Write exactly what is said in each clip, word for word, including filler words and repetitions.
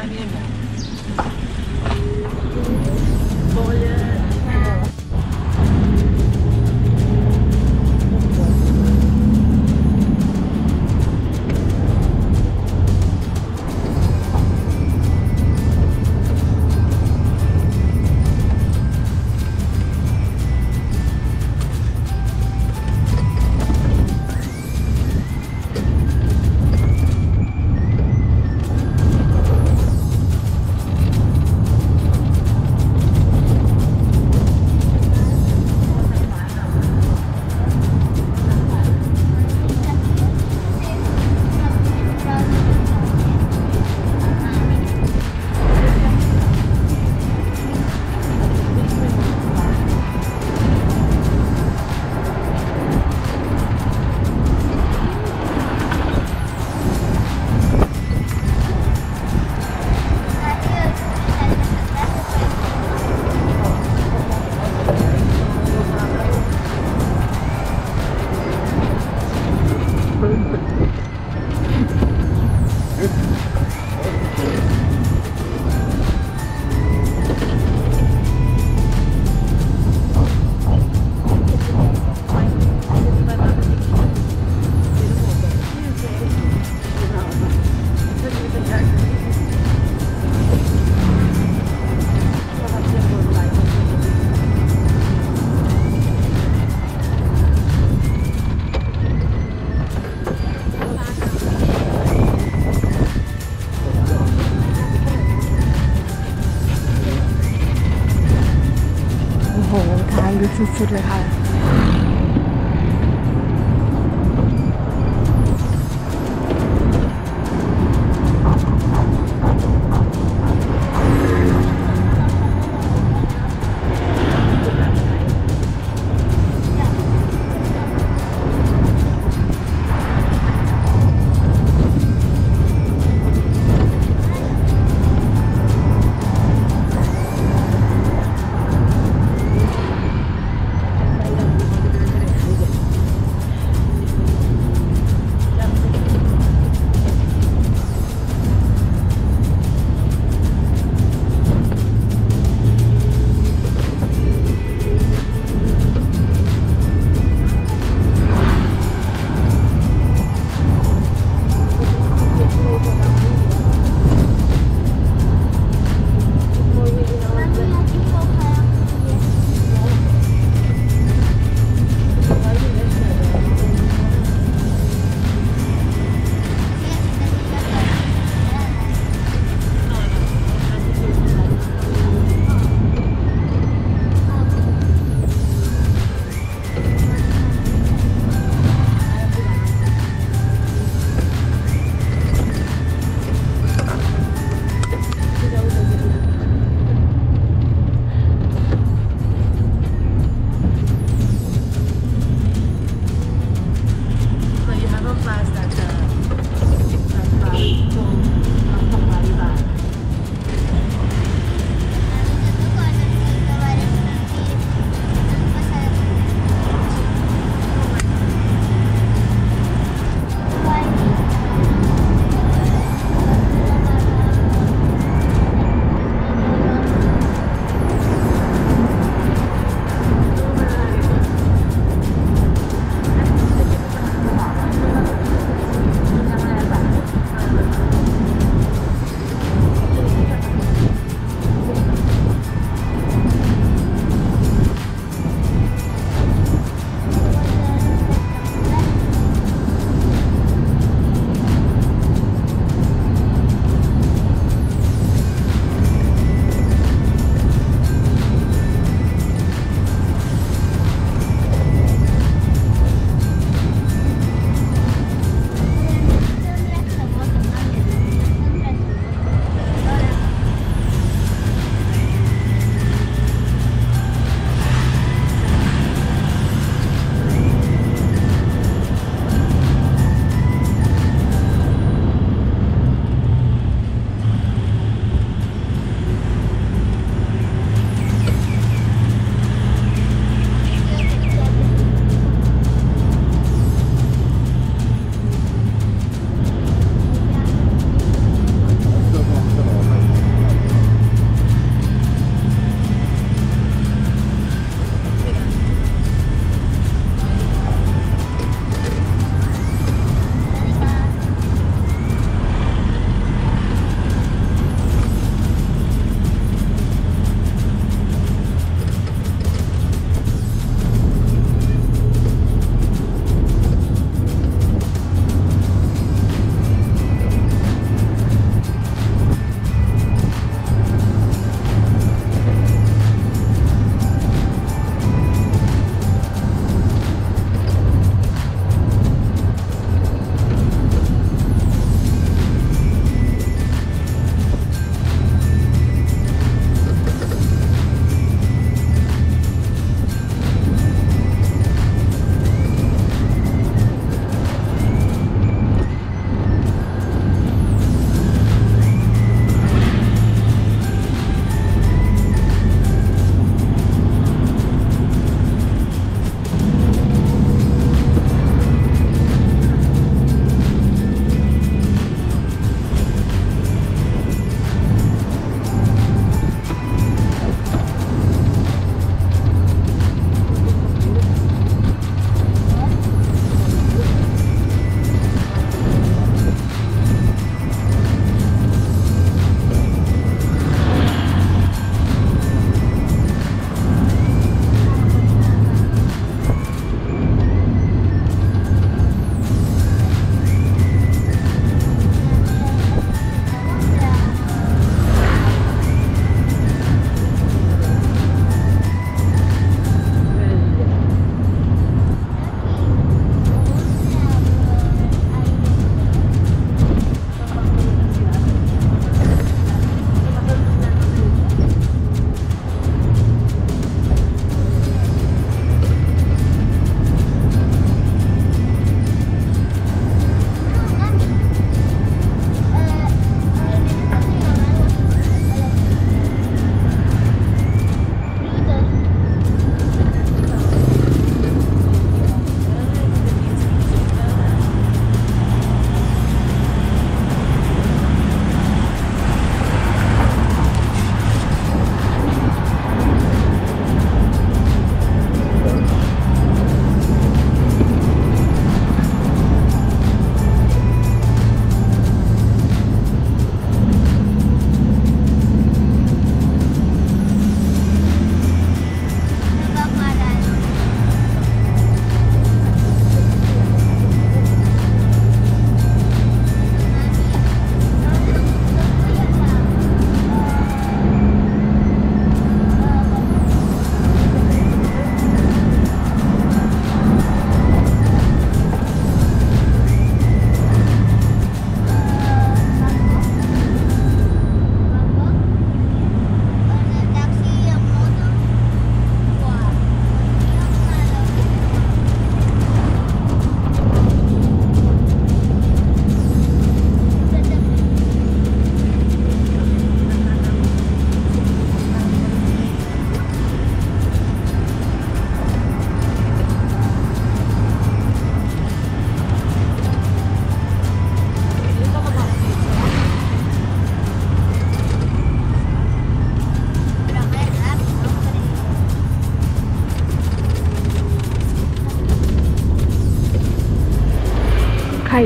ลึกสุดๆเลยค่ะ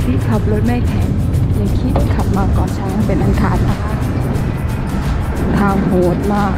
ที่ขับรถไม่แข็งอย่าคิดขับมาก่อนช้างเป็นอันขาดนะคะทางโหดมาก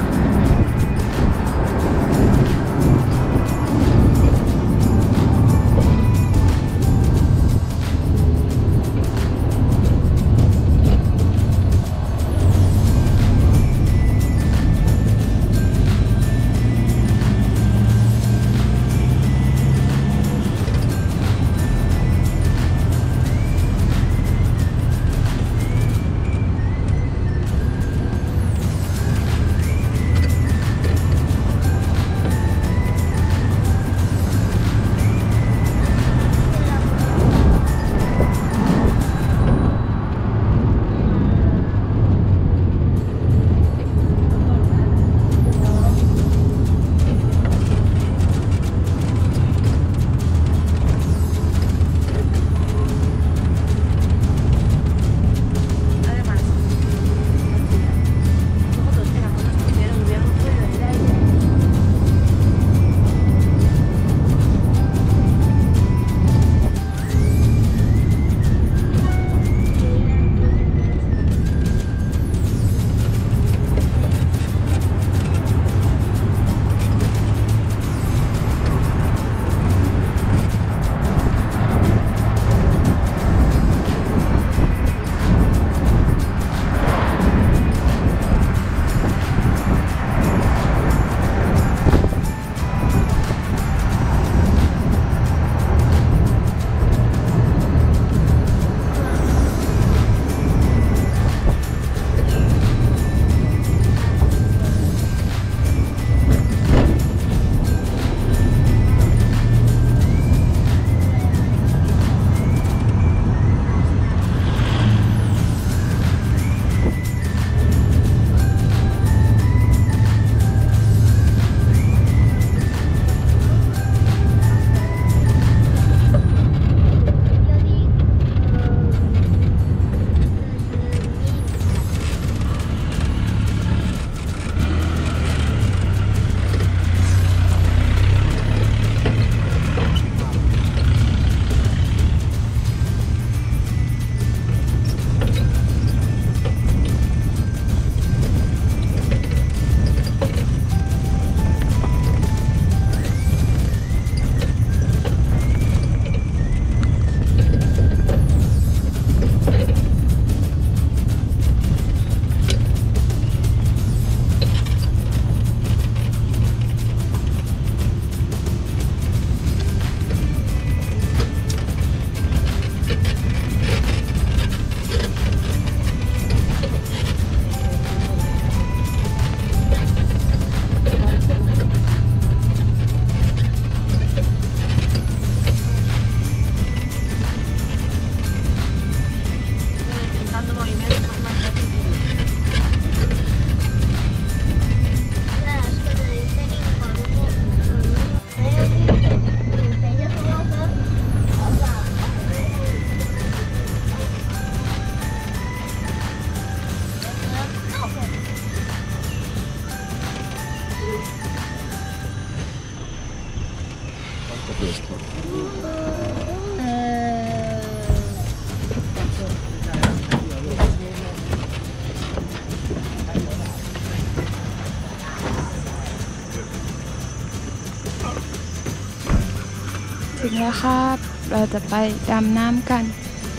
ถึงแล้วครับเราจะไปดำน้ำกัน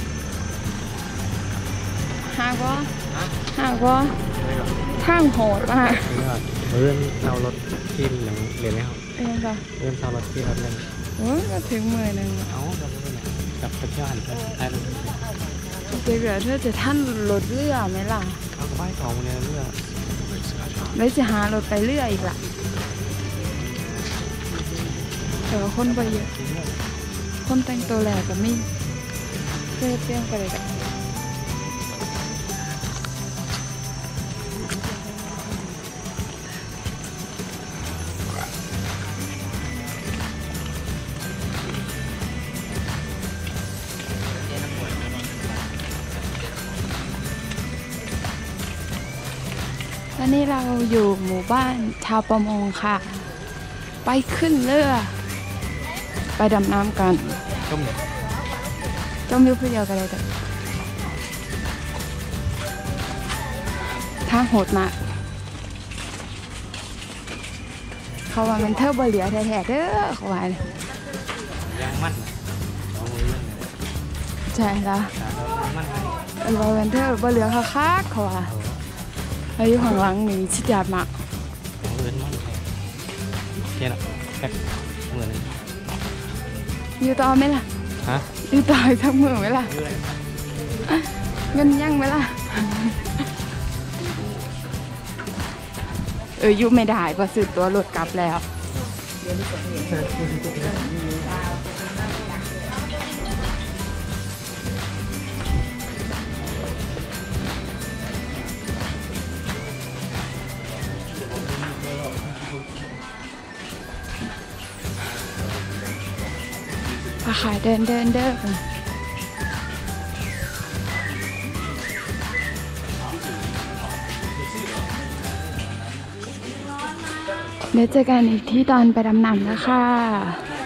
หากว่าหากว่าทางโหดมากเรื่องเรารถที่หลังเรียนไหมครับเองค่ะเรื่องเรารถที่รถเล่นโอ้ยก็ถึงมือหนึ่งเอ้ากับไปไหนกับไปเที่ยวหันไปได้เลยเดี๋ยวเธอจะท่านรถเรือไหมล่ะเอาไปสองเนี่ยเรือแล้วจะหารถไปเรืออีกล่ะแต่ว่าคนไปเยอะคนแต่งตัวแหลกกับมิ่งเพื่อเปรี้ยงไปเลยกันตอนนี้เราอยู่หมู่บ้านชาวประมงค่ะไปขึ้นเรือไปดำน้ำกันจมอยู่ผู้เดียวกันเลยแต่ทางโหดมากเขาว่ามันเท่าบ่เหลือแท้ๆเด้อเขาว่าเนี่ยยังมั่นเอามือเรื่องใช่แล้วยังมั่นเออว่ามันเท่าบ่เหลือคักๆเขาว่าอายุข้างหลังนี่ชิดยาดมากของเงินมั่นแค่นั้นแค่เงินอยู่ต่อไหมล่ะฮะอยู่ต่ออีกทั้งมือไหมล่ะเงินยังไหมล่ะเอออยู่ไม่ได้เพอซื้อตัวรถกลับแล้วมาขายเดินเดินเดินเดี๋ยวเจอกันอีกที่ตอนไปดำน้ำนะคะ